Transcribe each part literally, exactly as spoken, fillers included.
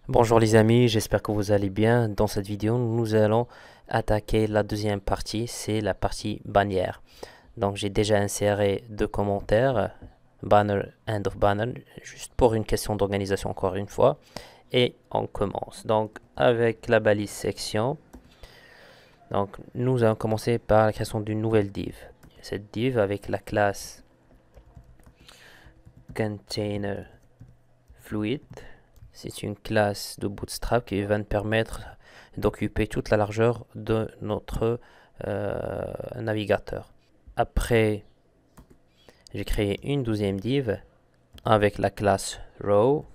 Bonjour les amis, j'espère que vous allez bien. Dans cette vidéo, nous allons attaquer la deuxième partie, c'est la partie bannière. Donc j'ai déjà inséré deux commentaires, banner, end of banner, juste pour une question d'organisation encore une fois. Et on commence. Donc avec la balise section, donc nous allons commencer par la création d'une nouvelle div. Cette div avec la classe container fluid. C'est une classe de Bootstrap qui va nous permettre d'occuper toute la largeur de notre euh, navigateur. Après, j'ai créé une douzième div avec la classe row.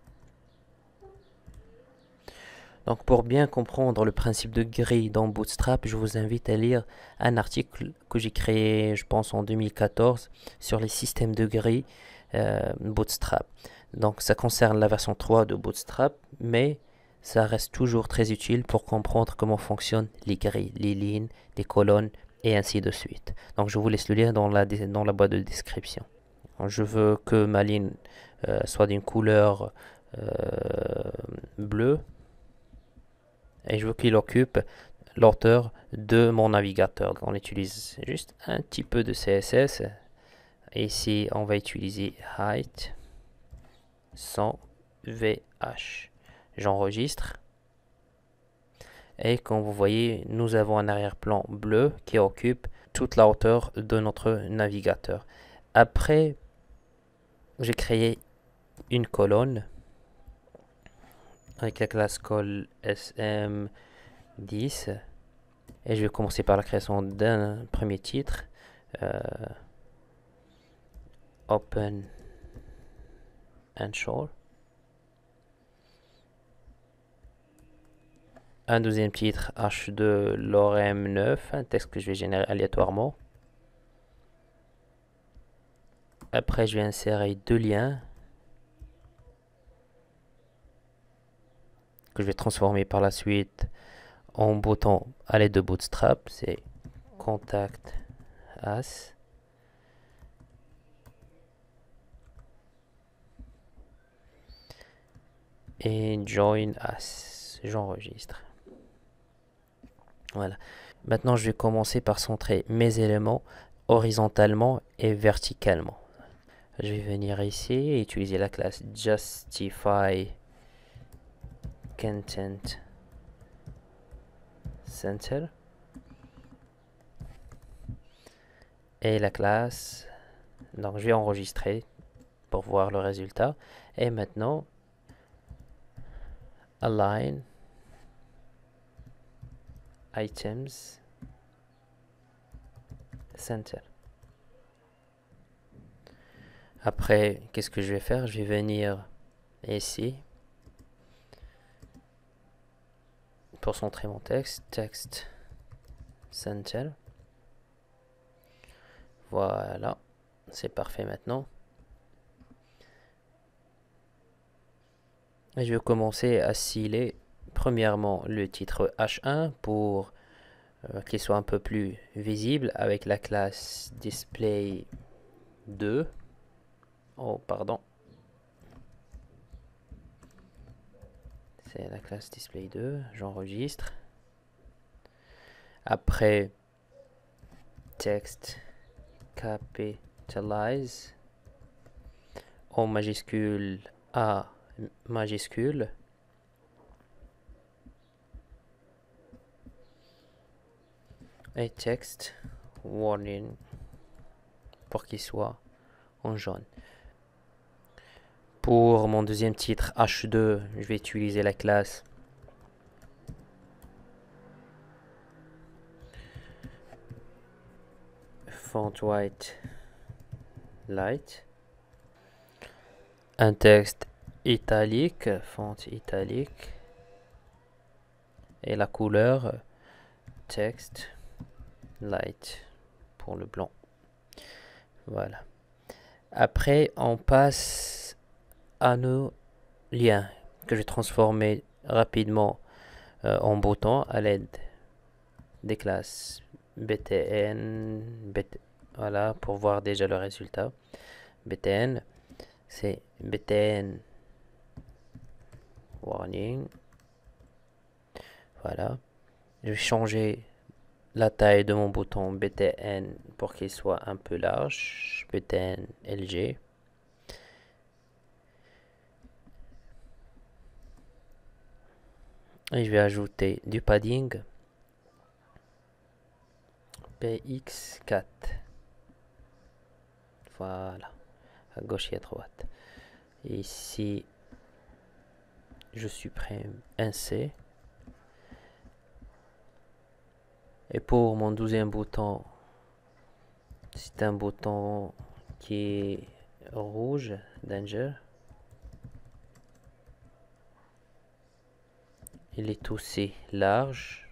Donc pour bien comprendre le principe de grille dans Bootstrap, je vous invite à lire un article que j'ai créé, je pense, en deux mille quatorze sur les systèmes de grille euh, Bootstrap. Donc ça concerne la version trois de Bootstrap, mais ça reste toujours très utile pour comprendre comment fonctionnent les grilles, les lignes, les colonnes et ainsi de suite. Donc je vous laisse le lien dans la, dans la boîte de description. Je veux que ma ligne euh, soit d'une couleur euh, bleue et je veux qu'il occupe l'auteur de mon navigateur. Donc on utilise juste un petit peu de C S S. Et ici, on va utiliser height sans V H. J'enregistre. Et comme vous voyez, nous avons un arrière-plan bleu qui occupe toute la hauteur de notre navigateur. Après, j'ai créé une colonne avec la classe call S M dix. Et je vais commencer par la création d'un premier titre. Euh, open and show. Un deuxième titre H deux lorem neuf, un texte que je vais générer aléatoirement. Après, je vais insérer deux liens que je vais transformer par la suite en bouton à l'aide de Bootstrap. C'est contact as et join as. J'enregistre. Voilà. Maintenant, je vais commencer par centrer mes éléments horizontalement et verticalement. Je vais venir ici et utiliser la classe justify content center et la classe. Donc, je vais enregistrer pour voir le résultat. Et maintenant, align items center. Après, qu'est-ce que je vais faire? Je vais venir ici pour centrer mon texte. Text center. Voilà, c'est parfait maintenant. Et je vais commencer à sciller premièrement le titre H un pour euh, qu'il soit un peu plus visible avec la classe display deux. Oh, pardon. C'est la classe display deux. J'enregistre. Après, text capitalize O majuscule A majuscule. Et text warning pour qu'il soit en jaune. Pour mon deuxième titre H deux, je vais utiliser la classe font white light. Un texte italique, font italique. Et la couleur texte light pour le blanc. Voilà. Après, on passe à nos liens que je vais transformer rapidement euh, en boutons à l'aide des classes btn, bt, voilà, pour voir déjà le résultat. Btn, c'est btn warning. Voilà. Je vais changer la taille de mon bouton B T N pour qu'il soit un peu large. B T N L G. Et je vais ajouter du padding. P X quatre. Voilà. À gauche et à droite. Et ici, je supprime un C. Et pour mon douzième bouton, c'est un bouton qui est rouge, Danger. Il est aussi large.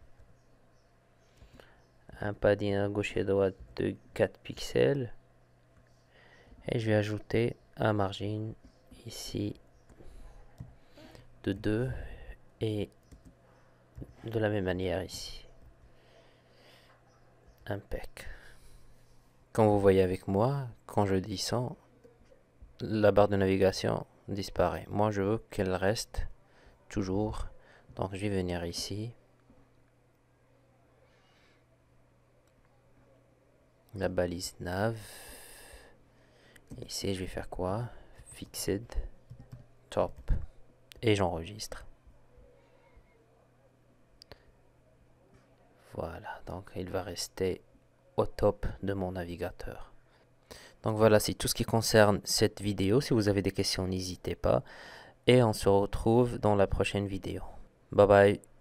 Un padding à gauche et à droite de quatre pixels. Et je vais ajouter un margin ici de deux et de la même manière ici. Impec. Comme vous voyez avec moi, quand je descends, la barre de navigation disparaît. Moi, je veux qu'elle reste toujours. Donc, je vais venir ici. La balise nav. Ici, je vais faire quoi? Fixed. Top. Et j'enregistre. Voilà. Donc, il va rester au top de mon navigateur. Donc voilà, c'est tout ce qui concerne cette vidéo. Si vous avez des questions, n'hésitez pas. Et on se retrouve dans la prochaine vidéo. Bye bye.